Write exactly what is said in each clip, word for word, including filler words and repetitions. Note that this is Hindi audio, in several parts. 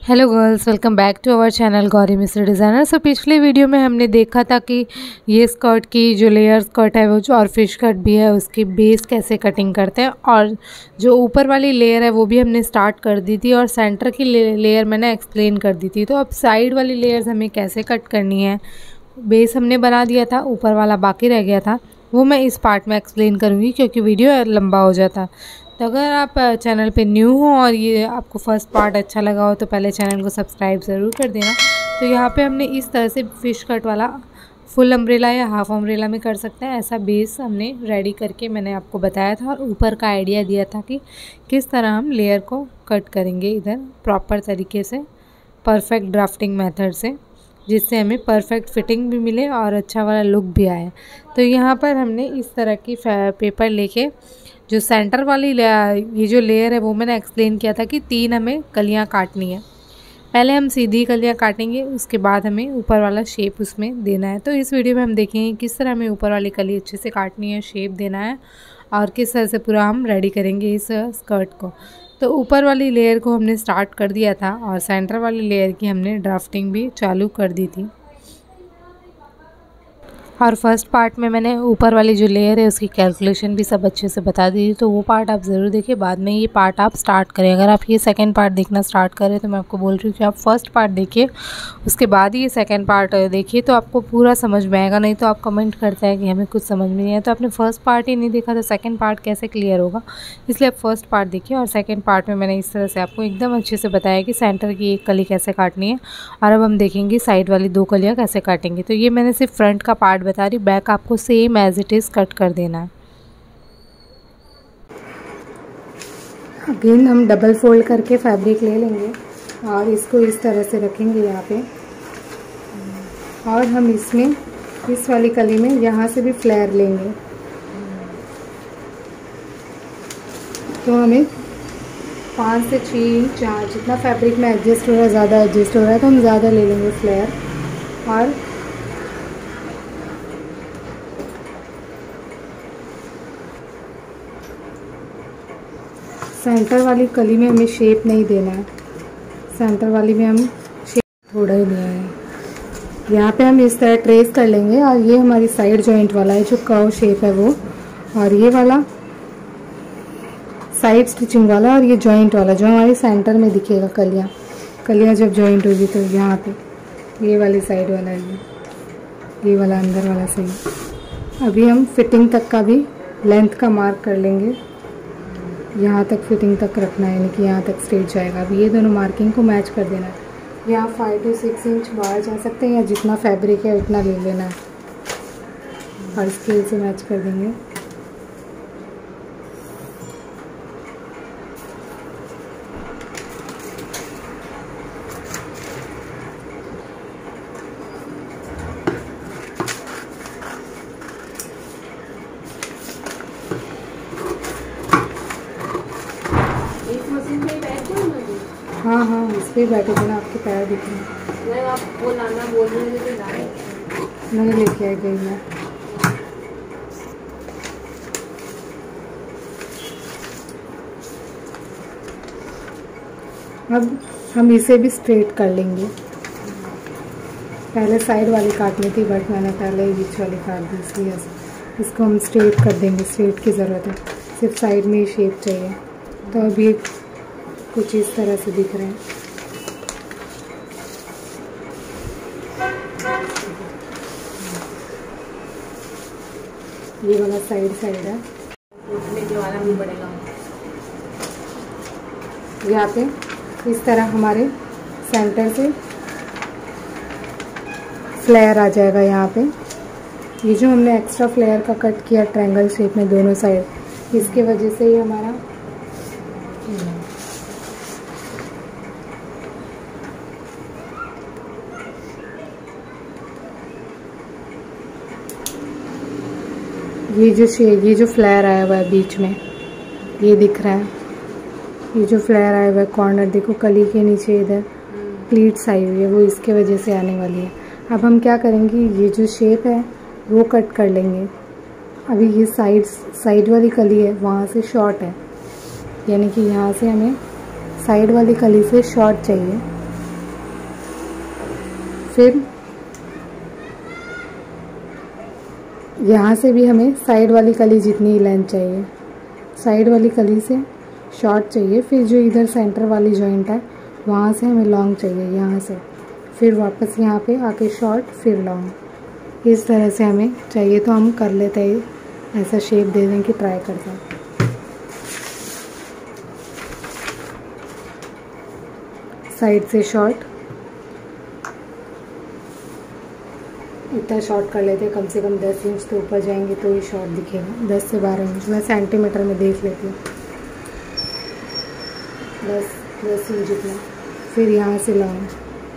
Hello girls, welcome back to our channel Gauri Mistry designer. सो पिछले वीडियो में हमने देखा था कि ये स्कर्ट की जो लेयर स्कर्ट है वो जो और फिश कट भी है उसकी बेस कैसे कटिंग करते हैं, और जो ऊपर वाली लेयर है वो भी हमने स्टार्ट कर दी थी और सेंटर की ले, लेयर मैंने एक्सप्लेन कर दी थी। तो अब साइड वाली लेयर्स हमें कैसे कट करनी है, बेस हमने बना दिया था, ऊपर वाला बाकी रह गया था, वो मैं इस पार्ट में एक्सप्लेन करूँगी क्योंकि वीडियो लंबा हो जाता। तो अगर आप चैनल पे न्यू हो और ये आपको फर्स्ट पार्ट अच्छा लगा हो तो पहले चैनल को सब्सक्राइब ज़रूर कर देना। तो यहाँ पे हमने इस तरह से फिश कट वाला फुल अम्ब्रेला या हाफ अम्ब्रेला में कर सकते हैं, ऐसा बेस हमने रेडी करके मैंने आपको बताया था और ऊपर का आइडिया दिया था कि किस तरह हम लेयर को कट करेंगे इधर प्रॉपर तरीके से, परफेक्ट ड्राफ्टिंग मेथड से, जिससे हमें परफेक्ट फिटिंग भी मिले और अच्छा वाला लुक भी आए। तो यहाँ पर हमने इस तरह की पेपर लेके जो सेंटर वाली ये जो लेयर है वो मैंने एक्सप्लेन किया था कि तीन हमें कलियाँ काटनी है। पहले हम सीधी कलियाँ काटेंगे, उसके बाद हमें ऊपर वाला शेप उसमें देना है। तो इस वीडियो में हम देखेंगे किस तरह हमें ऊपर वाली कली अच्छे से काटनी है, शेप देना है और किस तरह से पूरा हम रेडी करेंगे इस स्कर्ट को। तो ऊपर वाली लेयर को हमने स्टार्ट कर दिया था और सेंटर वाली लेयर की हमने ड्राफ्टिंग भी चालू कर दी थी। और फर्स्ट पार्ट में मैंने ऊपर वाली जो लेयर है उसकी कैलकुलेशन भी सब अच्छे से बता दी थी, तो वो पार्ट आप ज़रूर देखिए। बाद में ये पार्ट आप स्टार्ट करें। अगर आप ये सेकंड पार्ट देखना स्टार्ट करें तो मैं आपको बोल रही हूँ कि आप फर्स्ट पार्ट देखिए, उसके बाद ही ये सेकंड पार्ट देखिए तो आपको पूरा समझ में आएगा। नहीं तो आप कमेंट करते हैं कि हमें कुछ समझ में नहीं आया, तो आपने फर्स्ट पार्ट ही नहीं देखा तो सेकेंड पार्ट कैसे क्लियर होगा। इसलिए आप फर्स्ट पार्ट देखिए और सेकेंड पार्ट में मैंने इस तरह से आपको एकदम अच्छे से बताया कि सेंटर की एक कली कैसे काटनी है। और अब हम देखेंगे साइड वाली दो कलियाँ कैसे काटेंगे। तो ये मैंने सिर्फ फ्रंट का पार्ट बता रही, बैक आपको same as it is cut कर देना है। अगेन हम डबल फोल्ड करके फैब्रिक ले लेंगे और इसको इस तरह से रखेंगे यहाँ पे, और हम इसमें इस वाली कली में यहाँ से भी फ्लेयर लेंगे। तो हमें पाँच से छः इंच जहाँ जितना फैब्रिक में एडजस्ट हो रहा है, ज़्यादा एडजस्ट हो रहा है तो हम ज़्यादा ले लेंगे फ्लेयर। और सेंटर वाली कली में हमें शेप नहीं देना है, सेंटर वाली में हम शेप थोड़ा ही लिया है। यहाँ पे हम इस तरह ट्रेस कर लेंगे और ये हमारी साइड जॉइंट वाला है जो कर्व शेप है वो, और ये वाला साइड स्टिचिंग वाला और ये जॉइंट वाला जो हमारे सेंटर में दिखेगा। कलियाँ कलियाँ जब जॉइंट होगी तो यहाँ पे ये वाली साइड वाला है, ये ये वाला अंदर वाला सही। अभी हम फिटिंग तक का भी लेंथ का मार्क कर लेंगे, यहाँ तक फिटिंग तक रखना है, यानी कि यहाँ तक स्ट्रेट जाएगा। अभी ये दोनों मार्किंग को मैच कर देना है। यहाँ फाइव टू सिक्स इंच बाहर जा सकते हैं या जितना फैब्रिक है उतना ले लेना है और स्केल से मैच कर देंगे। हाँ हाँ इस पर बैठे थे ना, आपके पैर दिख रहे हैं। आप वो लाना बोल रहे थे, मैंने लेके आई गई मैं। अब हम इसे भी स्ट्रेट कर लेंगे। पहले साइड वाली काटनी थी बट मैंने पहले ही बीच वाली काट दी, इसलिए इसको हम स्ट्रेट कर देंगे। स्ट्रेट की ज़रूरत है, सिर्फ साइड में ही शेप चाहिए। तो अभी कुछ इस तरह से दिख रहे हैं। ये वाला साइड साइड है, जो वाला भी बढ़ेगा। यहाँ पे इस तरह हमारे सेंटर से फ्लेयर आ जाएगा। यहाँ पे ये जो हमने एक्स्ट्रा फ्लेयर का कट किया ट्रायंगल शेप में दोनों साइड, इसके वजह से ये हमारा ये जो शेप, ये जो फ्लेयर आया हुआ है बीच में, ये दिख रहा है। ये जो फ्लेयर आया हुआ है कॉर्नर, देखो कली के नीचे इधर प्लीट्स आई हुई है, वो इसके वजह से आने वाली है। अब हम क्या करेंगे, ये जो शेप है वो कट कर लेंगे। अभी ये साइड साइड वाली कली है वहाँ से शॉर्ट है, यानी कि यहाँ से हमें साइड वाली कली से शॉर्ट चाहिए। फिर यहाँ से भी हमें साइड वाली कली जितनी लेंथ चाहिए, साइड वाली कली से शॉर्ट चाहिए। फिर जो इधर सेंटर वाली जॉइंट है वहाँ से हमें लॉन्ग चाहिए, यहाँ से फिर वापस यहाँ पे आके शॉर्ट फिर लॉन्ग, इस तरह से हमें चाहिए। तो हम कर लेते हैं, ऐसा शेप दे दें कि ट्राई करते हैं। साइड से शॉर्ट, इतना शॉर्ट कर लेते हैं, कम से कम दस इंच तो ऊपर जाएंगे तो ये शॉर्ट दिखेगा। दस से बारह इंच मैं सेंटीमीटर में देख लेती हूँ, बस दस इंच इतना। फिर यहाँ से लॉन्ग,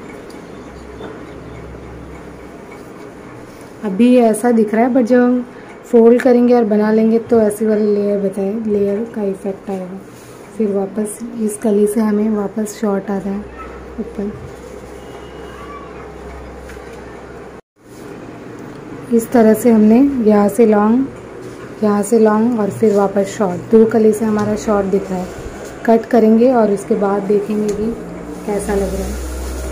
अभी ऐसा दिख रहा है बट जब हम फोल्ड करेंगे और बना लेंगे तो ऐसी वाली लेयर बताए लेयर का इफेक्ट आएगा। फिर वापस इस कली से हमें वापस शॉर्ट आता है ऊपर, इस तरह से हमने यहाँ से लॉन्ग, यहाँ से लॉन्ग और फिर वापस शॉर्ट, दो कली से हमारा शॉर्ट दिख रहा है। कट करेंगे और उसके बाद देखेंगे कि कैसा लग रहा है।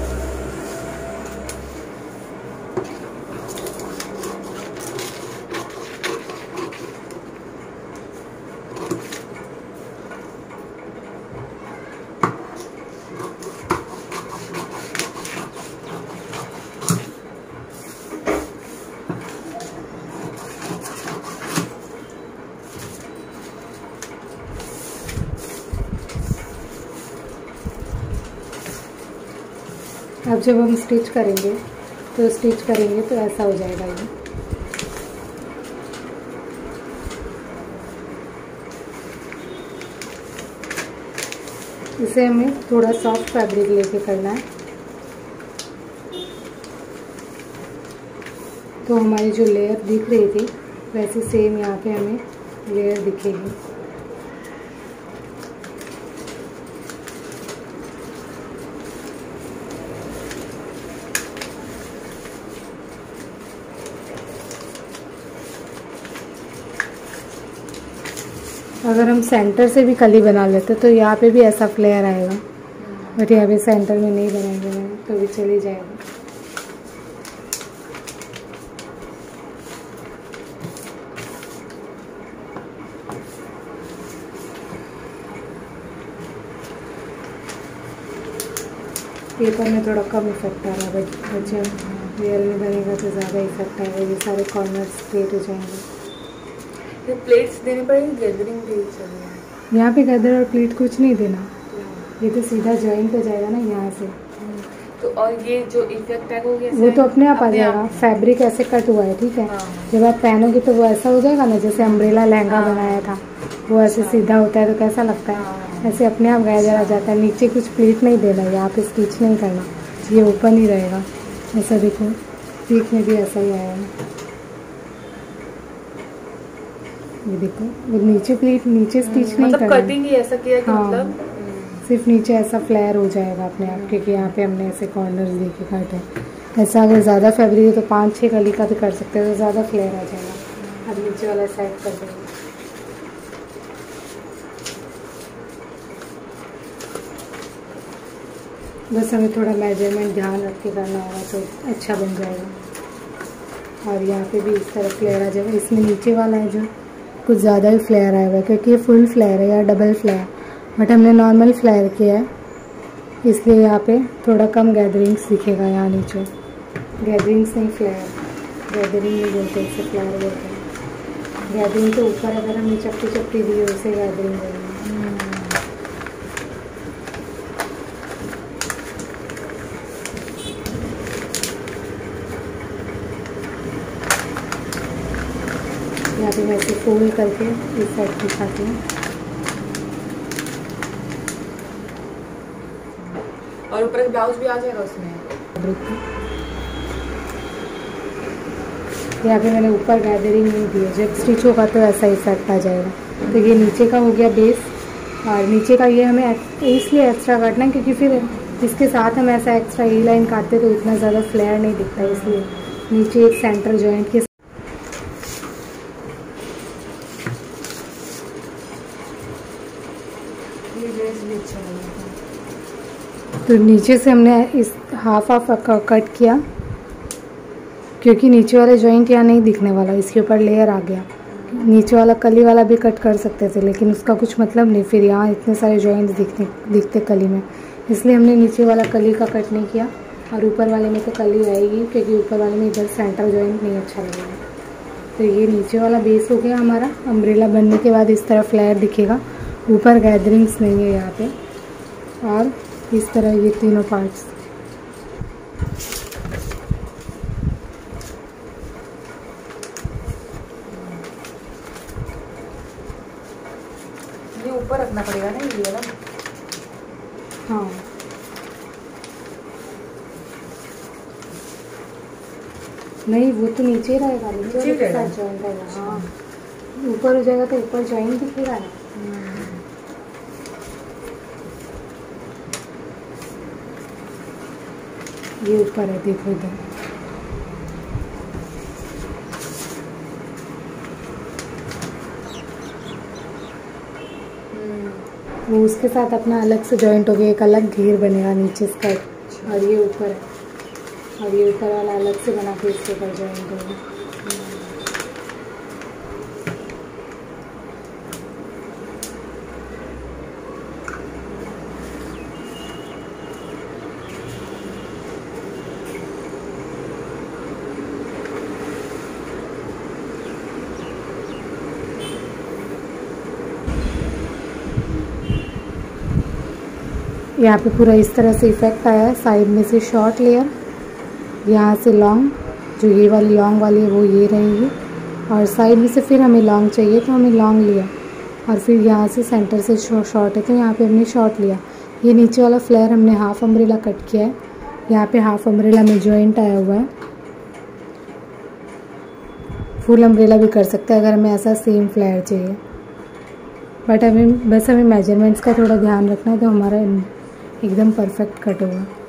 अब जब हम स्टिच करेंगे तो स्टिच करेंगे तो ऐसा हो जाएगा ये। इसे हमें थोड़ा सॉफ्ट फैब्रिक लेके करना है, तो हमारी जो लेयर दिख रही थी वैसे सेम यहाँ पे हमें लेयर दिखेगी। अगर हम सेंटर से भी कली बना लेते तो यहाँ पे भी ऐसा फ्लेयर आएगा, बट यहाँ पे सेंटर में नहीं बनाएंगे मैंने, तो भी चली जाएगा। पेपर में थोड़ा कम इफेक्ट आ रहा है, बट बच्चे रियल में बनेगा तो ज़्यादा इफेक्ट आएगा, ये सारे कॉर्नर्स क्रिएट हो जाएंगे। ये प्लेट्स देने पड़ेंगे, गैदरिंग प्लेट्स है। यहाँ पे गैदर और प्लेट कुछ नहीं देना, ये तो सीधा जॉइंट पे जाएगा ना यहाँ से। तो और ये जो इफेक्ट है वो वो तो अपने आप आ जाएगा। फैब्रिक ऐसे कट हुआ है, ठीक है। हाँ। जब आप पहनोगे तो वो ऐसा हो जाएगा ना, जैसे अम्ब्रेला लहंगा हाँ। बनाया था वो ऐसे हाँ। सीधा होता है तो कैसा लगता है हाँ। ऐसे अपने आप गैदर आ जाता है। नीचे कुछ प्लेट नहीं देना, यहाँ पे स्टिच नहीं करना, ये ओपन ही रहेगा। ऐसा देखो पीक में भी ऐसा ही आएगा, ये देखो वो नीचे प्लेट नीचे स्टिच नहीं मतलब करना, कटिंग ही ऐसा किया कि हाँ, मतलब सिर्फ नीचे ऐसा फ्लेयर हो जाएगा अपने आप, क्योंकि यहाँ पे हमने ऐसे कॉर्नर्स देखे काटे। ऐसा अगर ज़्यादा फैब्रिक है तो पाँच छः कली का भी कर सकते हैं, तो ज़्यादा फ्लेयर आ जाएगा। अब नीचे वाला साइड कर देंगे। बस हमें थोड़ा मेजरमेंट ध्यान रख के करना होगा तो अच्छा बन जाएगा। और यहाँ पे भी इस तरह फ्लेयर आ जाएगा। इसमें नीचे वाला है जो कुछ ज़्यादा ही फ्लेयर आएगा, क्योंकि ये फुल फ्लेयर है या डबल फ्लेयर, बट हमने नॉर्मल फ्लेयर किया है, इसलिए यहाँ पे थोड़ा कम गैदरिंग्स दिखेगा। यहाँ नीचे गैदरिंग्स नहीं, फ्लेयर, गैदरिंग नहीं बोलते, इसे फ्लेयर बोलते हैं। गैदरिंग के ऊपर अगर हमने चपटी चपटी दी है उसे गैदरिंग बोलेंगे। यहाँ पे वैसे फोल्ड करके इस साइड दिखाती हूँ। और ऊपर ब्लाउज भी आ जाएगा उसमें। यहाँ पे मैंने ऊपर गैदरिंग नहीं दी है, जब स्टिच होगा तो ऐसा इफेक्ट आ जाएगा। तो ये नीचे का हो गया बेस, और नीचे का ये हमें इसलिए एक्स्ट्रा काटना है क्योंकि फिर इसके साथ हम ऐसा एक्स्ट्रा ई लाइन काटते तो इतना ज़्यादा फ्लेयर नहीं दिखता, इसलिए नीचे एक सेंटर जॉइंट के तो नीचे से हमने इस हाफ हाफ कट किया क्योंकि नीचे वाला जॉइंट यहाँ नहीं दिखने वाला, इसके ऊपर लेयर आ गया। नीचे वाला कली वाला भी कट कर सकते थे, लेकिन उसका कुछ मतलब नहीं, फिर यहाँ इतने सारे जॉइंट दिखने दिखते कली में, इसलिए हमने नीचे वाला कली का कट नहीं किया। और ऊपर वाले में तो कली आएगी, क्योंकि ऊपर वाले में इधर सेंटर जॉइंट नहीं अच्छा लगेगा। तो ये नीचे वाला बेस हो गया हमारा। अम्ब्रेला बनने के बाद इस तरह फ्लेयर दिखेगा, ऊपर गैदरिंग्स नहीं है यहाँ पे, और इस तरह ये तीनों पार्ट्स। ये ऊपर रखना पड़ेगा ना ये वाला। हाँ, नहीं वो तो नीचे ही रहेगा, नीचे वाले के साथ जॉइंट रहेगा। हाँ, ऊपर हो जाएगा तो ऊपर जॉइंट दिखेगा ना। ये ऊपर है, देखो इधर। वो उसके साथ अपना अलग से जॉइंट हो गया, एक अलग घेर बनेगा नीचे स्कर्ट, और ये ऊपर है, और ये ऊपर वाला अलग से बना के इसके ऊपर जॉइंट होगा। यहाँ पे पूरा इस तरह से इफेक्ट आया है। साइड में से शॉर्ट लेयर, यहाँ से लॉन्ग, जो ये वाली लॉन्ग वाली है वो ये रहेगी, और साइड में से फिर हमें लॉन्ग चाहिए तो हमें लॉन्ग लिया, और फिर यहाँ से सेंटर से शॉर्ट है तो यहाँ पे हमने शॉर्ट लिया। ये नीचे वाला फ्लेयर हमने हाफ अम्ब्रेला कट किया है, यहाँ पे हाफ अम्ब्रेला में जॉइंट आया हुआ है। फुल अम्ब्रेला भी कर सकते हैं अगर हमें ऐसा सेम फ्लेयर चाहिए, बट हमें बस हमें मेजरमेंट्स का थोड़ा ध्यान रखना है तो हमारा एकदम परफेक्ट कट होगा।